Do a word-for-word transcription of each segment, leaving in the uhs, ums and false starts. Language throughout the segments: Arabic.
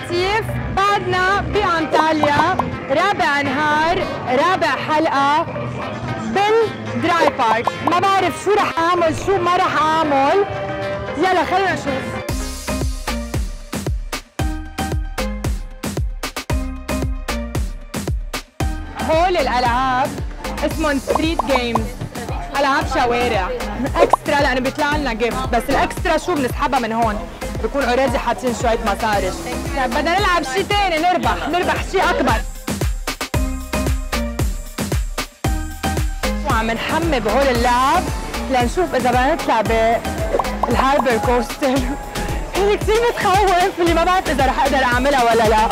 لطيف. بعدنا بأنطاليا رابع نهار رابع حلقة بالدراي بارك. ما بعرف شو رح اعمل شو ما رح اعمل. يلا خلينا نشوف. هول الالعاب اسمهم ستريت جيمز، العاب شوارع اكسترا لانه بيطلع لنا جيفت، بس الاكسترا شو بنسحبها من هون بكون اوريدي حاطين شويه مصاري. يعني بدنا نلعب شيء ثاني نربح نربح شيء اكبر. وعم نحمي بهول اللعب لنشوف اذا بدنا نطلع بالهايبر كوستر. هي كثير بتخوف اللي ما بعرف اذا رح اقدر اعملها ولا لا.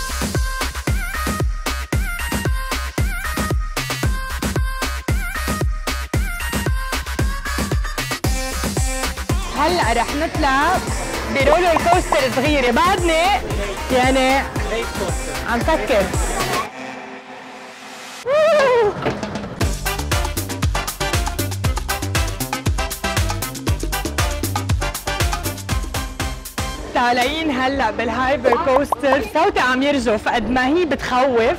هلا رح نطلع برولر كوستر صغيره. بعدني يعني عم فكر. طالعين هلا بالهايبر كوستر. صوتي عم يرجف قد ما هي بتخوف.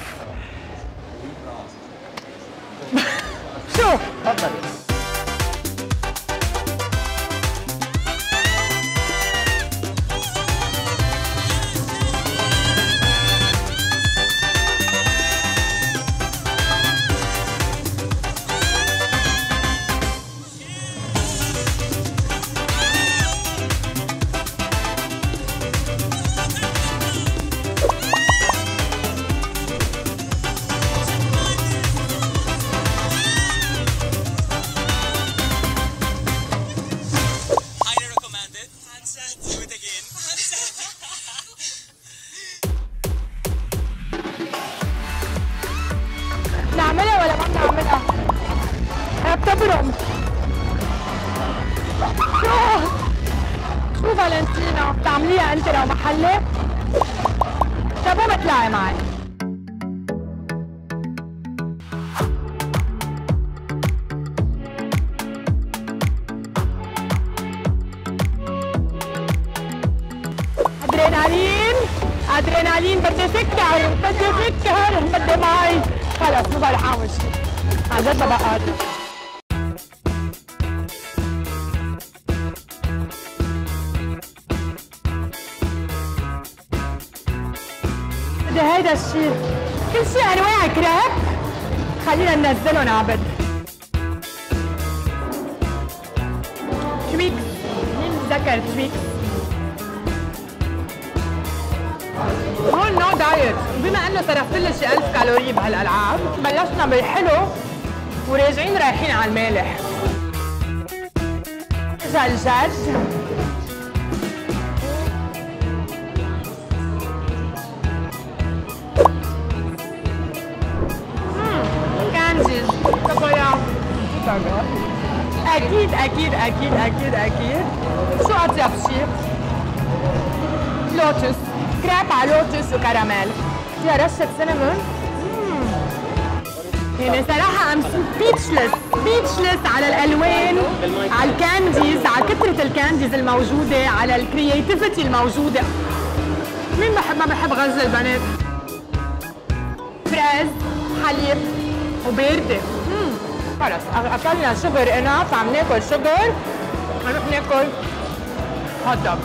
شو؟ تفضلي. نعملها ولا ما بنعملها؟ انا بتبرم. شو؟ شو فالنتينا؟ بتعمليها انت لو محلي؟ طب ما بتطلعي معي. ادرينالين ادرينالين بدي سكر بدي سكر بدي مي. خلص ما بقى رح اعمل شيء. عن جد ما بقى قادرة. بدي هيدا الشيء. كل شيء انواع كريب. خلينا ننزلهم عبد. تويكس. مين بتذكر تويكس؟ هون نو دايت. بما انه صرفت لي شي ألف كالوري بهالالعاب بلشنا بالحلو وراجعين رايحين على المالح. اجا الجاج. اممم كانديز شوكولا. اكيد اكيد اكيد اكيد اكيد. شو اطيب شيء؟ لوتس. كريب على لوتس وكراميل. فيها رشة سينامون. يعني صراحة ام سبيتشلس سبيتشلس على الألوان، على الكانديز، على كثرة الكانديز الموجودة، على الكرياتيفيتي الموجودة. مين بحب ما بحب غزل البنات؟ فريز، حليب، وباردة. امم خلص أكلنا شوجر اناف، عم ناكل شوجر، هنروح ناكل هوت دوغ.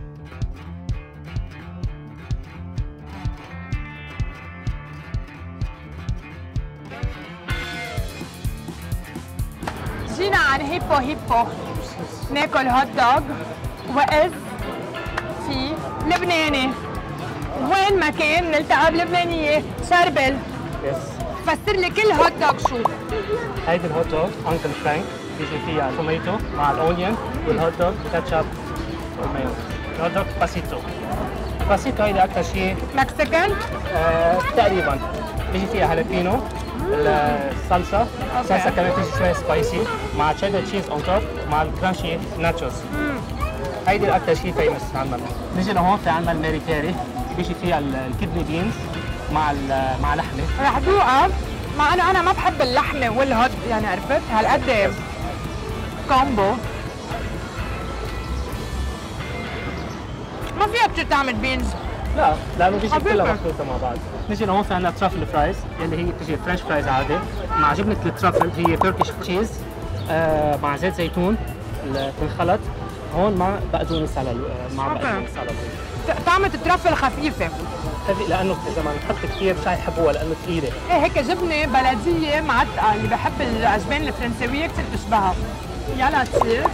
جينا عن هيبو هيبو ناكل هوت دوغ وإذ في لبناني. وين ما كان نلتقى بلبنانية. شربل يس فسر لي كل هوت دوغ شو؟ هيدي الهوت دوغ انكل فرانك بيجي فيها توميتو مع الاونيون والهوت دوغ كاتشب والمايونيز. الهوت دوغ باسيتو. باسيتو هيدي اكثر شيء مكسيكان؟ آه تقريبا. بيجي فيها هالبينو الصلصه. الصلصه كمان بتيجي شوي سبايسي مع تشيدر تشيز اون توب مع الكرانشي ناتشوز. هيدي الاكثر شيء فيمس عندنا. نيجي لهون في عندنا الماري كاري بيجي فيها الكدني بينز مع مع لحمه. رح ذوقها مع انه انا ما بحب اللحمه والهوت يعني عرفت هالقد كومبو. ما فيها كثير تعمل بينز لا لانه بيجي حبيبي. كلها مخلوطه مع بعض. نيجي لهون في عندنا ترافل فرايز اللي هي بتجي فرنش فرايز عادي مع جبنه الترافل هي تركيش تشيز آه مع زيت زيتون بتنخلط هون مع بقدونس على ال- مع أوكي. بقدونس على الوجه. طعمة الترفل خفيفة. هذه لانه اذا ما نحط كثير مش حيحبوها لانه ثقيله. ايه هيك جبنة بلدية معتقة اللي بحب العجبان الفرنساوية كثير بتشبهها. يلا تصير.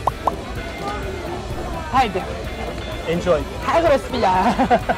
هيدي انجوي. حاغرس فيها.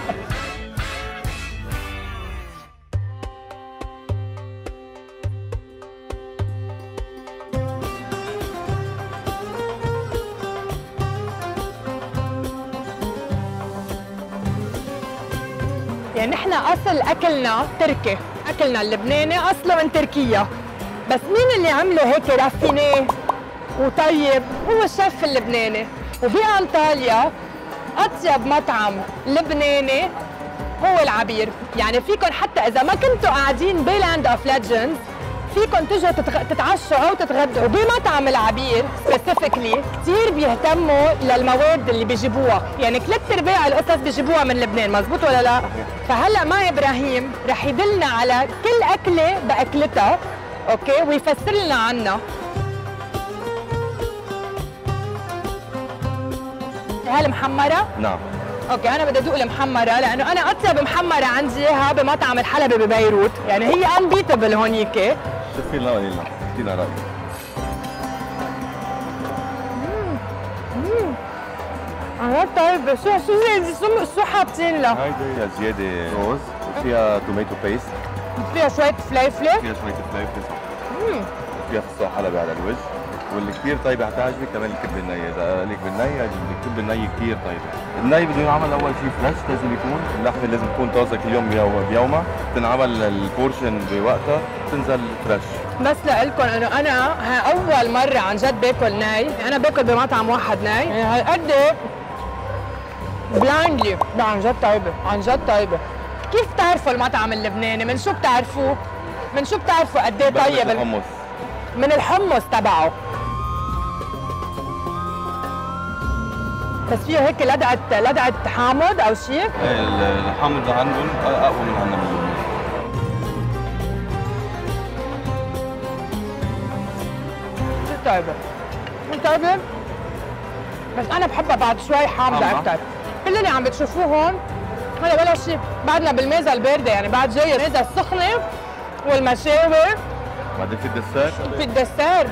يعني نحن اصل اكلنا تركي، اكلنا اللبناني اصله من تركيا، بس مين اللي عمله هيك رافينيه وطيب؟ هو الشيف اللبناني. وبأنطاليا اطيب مطعم لبناني هو العبير، يعني فيكم حتى اذا ما كنتوا قاعدين بلاند اوف ليجندز فيكم تجوا تتغ... تتعشوا او تتغدوا بمطعم العبير سبيسيفيكلي. كثير بيهتموا للمواد اللي بيجيبوها، يعني ثلاث ارباع القصص بيجيبوها من لبنان، مزبوط ولا لا؟ فهلا مع ابراهيم رح يدلنا على كل اكله باكلتها، اوكي، ويفسر لنا عنها. هل محمره؟ نعم. اوكي انا بدي ادوق المحمره لانه انا اطيب محمره عندي اياها بمطعم الحلبي ببيروت، يعني هي انبيتبل هونيك. شوفي لنا قولي لنا اعطينا رايك. اه طيب شو شو زي شو شو حاطين لها؟ هيدي فيها زياده روز وفيها توميتو بيست، فيها شويه فليفله. فيها شويه فليفل، فيها فصاح حلبي على الوجه، واللي كثير طيبه حتعجبك كمان الكبه النيه. اذا قال لك بالني الكبه النيه كثير طيبه. الني بده ينعمل اول شيء فريش، لازم يكون اللحمه لازم تكون طازه كل يوم بيومها، تنعمل البورشن بوقتها، تنزل فريش. بس لكم انه انا ها اول مره عن جد باكل ناي، انا باكل بمطعم واحد ناي، يعني هالقد بلايندلي. لا عن جد طيبه، عن جد طيبه. كيف بتعرفوا المطعم اللبناني؟ من شو بتعرفوه؟ من شو بتعرفوا قد ايه طيب؟ الحمص. من الحمص تبعه. بس فيه هيك لدعة لدعة حامض او شيء؟ ايه الحامض عندهم اقوى من عندنا باللبنان. شو طيبة؟ شو طيبة؟ بس انا بحبها بعد شوي حامضة اكثر. كل اللي عم بتشوفوه هون هذا ولا شيء، بعدنا بالميزة الباردة، يعني بعد جاي الميزة السخنة والمشاوي. بعدين في الدسر. في الدسر.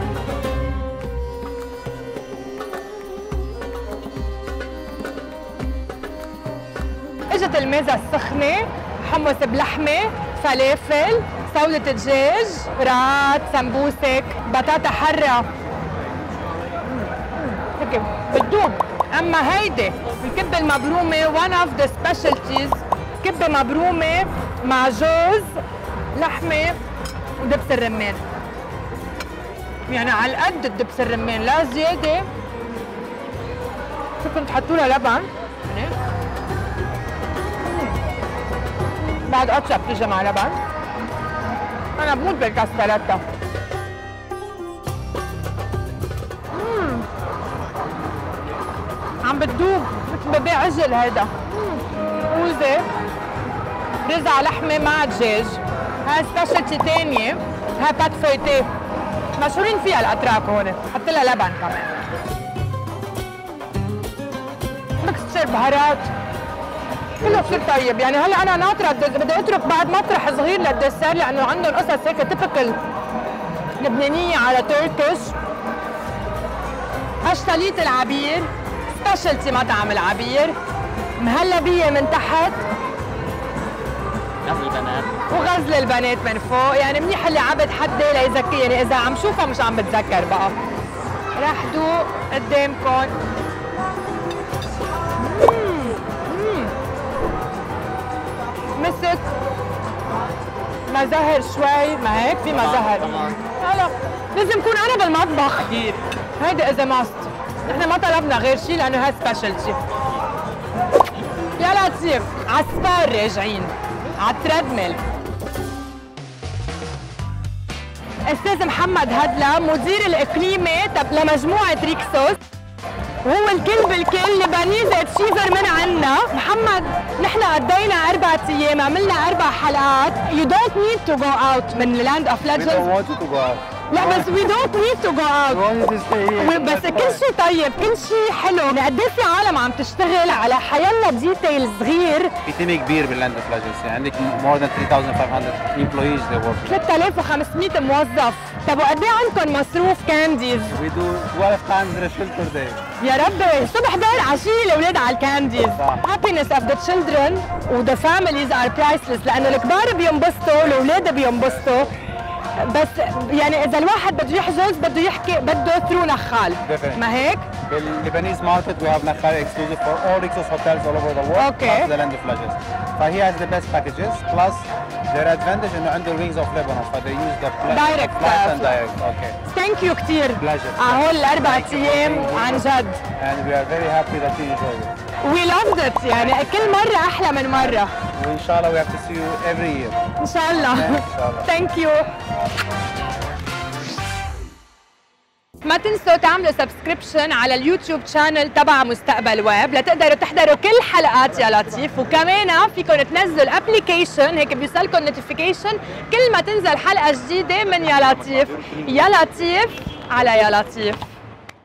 اجت الميزة السخنة، حمص بلحمة، فلافل، سولة دجاج، رات، سمبوسك، بطاطا حرة. هيك بتدوم. اما هيدي الكبة المبرومة one of the specialties، كبة مبرومة مع جوز، لحمة ودبس الرمان. يعني على قد الدبس الرمان، لا زيادة. فيكم تحطوا لها لبن. بعد أطشة بتيجي مع لبن. أنا بموت بالكاستريتا. مم. عم بتدوب مثل ببيع عجل هيدا. موزة، رزع لحمة مع دجاج. هاي سبيشالتي تانية، هاي بات فويتيه. مشهورين فيها الأتراك هون، حط لها لبن كمان. مكستشر بهارات. كله كثير طيب، يعني هلا انا ناطره بدي اترك بعد مطرح صغير للدسر لانه عندهم قصص هيك تبكل لبنانيه على تركش. اشتليت العبير، سبيشالتي مطعم العبير، مهلبيه من تحت، غزل البنات وغزل البنات من فوق، يعني منيح اللي عبد حدي ليذكي، يعني اذا عم شوفها مش عم بتذكر بقى. رح دوق قدامكم. مسك مزهر شوي، ما هيك في مزهر. هلا لازم كون انا بالمطبخ اكيد. هيدي اذا ماست، نحن ما طلبنا غير شيء لانه هاي سبيشالتي. يا لطيف، عالسبار راجعين، عالتريدميل. استاذ محمد هدلة، مدير الاقليمي لمجموعة ريكسوس. وهو الكل بالكل لبنيزة تشيفر من عنا. محمد نحن قضينا أربع أيام، عملنا أربع حلقات. You don't need to go out من Land of Legends. We don't want you to go out. لا بس we don't need to go out. We want you to stay here. بس كل شيء طيب، كل شيء حلو. قد ايه في عالم عم تشتغل على حيلا ديتيل صغير. في تيم كبير باللاند اوف ليجندز، يعني عندك more than three thousand five hundred employees they work. ثلاثة آلاف وخمسمية موظف. طب وقد ايه عندكم مصروف كانديز؟ We do twelve times the shelter day. يا ربي الصبح داير عشية الاولاد على الكانديز. صح. happiness of the children و the families are priceless، لأنه الكبار بينبسطوا، الاولاد بينبسطوا. بس يعني إذا الواحد بده يحجز بده يحكي بده ثرو نخال. Definitely. ما هيك؟ باللبنانيز ماركت we have نخال exclusive for all Rixos hotels all over the world. Okay. Plus the land of legends. فهي has the best packages plus their advantage إنه عنده Wings of Lebanon ف they use the Direct flight and flight. direct. Okay. ثانك يو كثير. Pleasure. على هول الأربع أيام عن جد. And we are very happy that you enjoyed it. We loved it يعني كل مرة أحلى من مرة. وإن شاء الله we have to see you every year. إن شاء الله. إن شاء الله. ثانك يو. ما تنسوا تعملوا سبسكريبشن على اليوتيوب شانل تبع مستقبل ويب لتقدروا تحضروا كل حلقات يا لطيف، وكمان فيكم تنزلوا الابلكيشن هيك بيوصلكم نوتيفيكيشن كل ما تنزل حلقة جديدة من يا لطيف. يا لطيف على يا لطيف.